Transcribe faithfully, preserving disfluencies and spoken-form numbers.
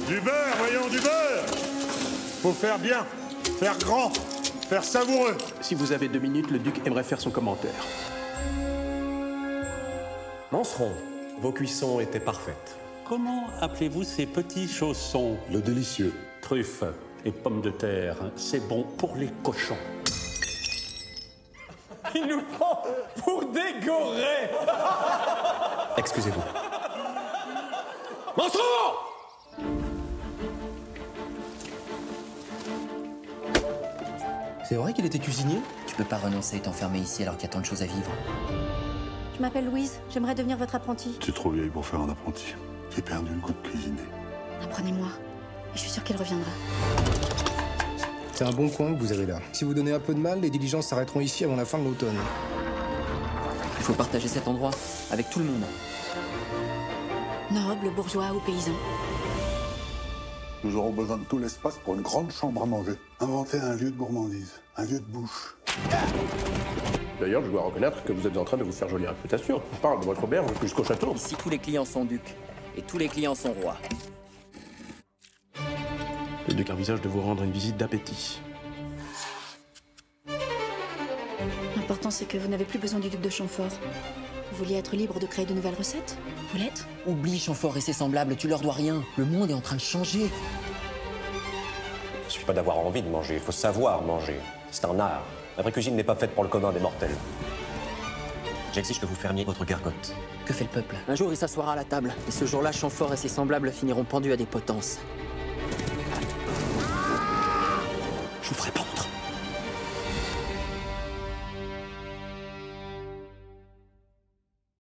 Du beurre, voyons, du beurre. Faut faire bien, faire grand, faire savoureux. Si vous avez deux minutes, le duc aimerait faire son commentaire. Manceron, vos cuissons étaient parfaites. Comment appelez-vous ces petits chaussons? Le délicieux. Truffes et pommes de terre, c'est bon pour les cochons. Il nous prend pour des gorées. Excusez-vous. Manceron! C'est vrai qu'il était cuisinier? Tu peux pas renoncer et t'enfermer ici alors qu'il y a tant de choses à vivre. Je m'appelle Louise, j'aimerais devenir votre apprentie. Tu es trop vieille pour faire un apprenti. J'ai perdu le goût de cuisiner. Apprenez-moi, et je suis sûre qu'il reviendra. C'est un bon coin que vous avez là. Si vous donnez un peu de mal, les diligences s'arrêteront ici avant la fin de l'automne. Il faut partager cet endroit avec tout le monde. Nobles, bourgeois ou paysans. Nous aurons besoin de tout l'espace pour une grande chambre à manger. Inventer un lieu de gourmandise, un lieu de bouche. D'ailleurs, je dois reconnaître que vous êtes en train de vous faire jolie réputation. On parle de votre auberge jusqu'au château. Ici, tous les clients sont ducs et tous les clients sont rois. Le duc envisage de vous rendre une visite d'appétit. L'important, c'est que vous n'avez plus besoin du duc de Chamfort. Vous vouliez être libre de créer de nouvelles recettes? Vous l'êtes? Oublie Chamfort et ses semblables, tu leur dois rien. Le monde est en train de changer. Il ne suffit pas d'avoir envie de manger, il faut savoir manger. C'est un art. La vraie cuisine n'est pas faite pour le commun des mortels. J'exige que vous fermiez votre gargote. Que fait le peuple? Un jour, il s'assoira à la table. Et ce jour-là, Chamfort et ses semblables finiront pendus à des potences. Je vous ferai pas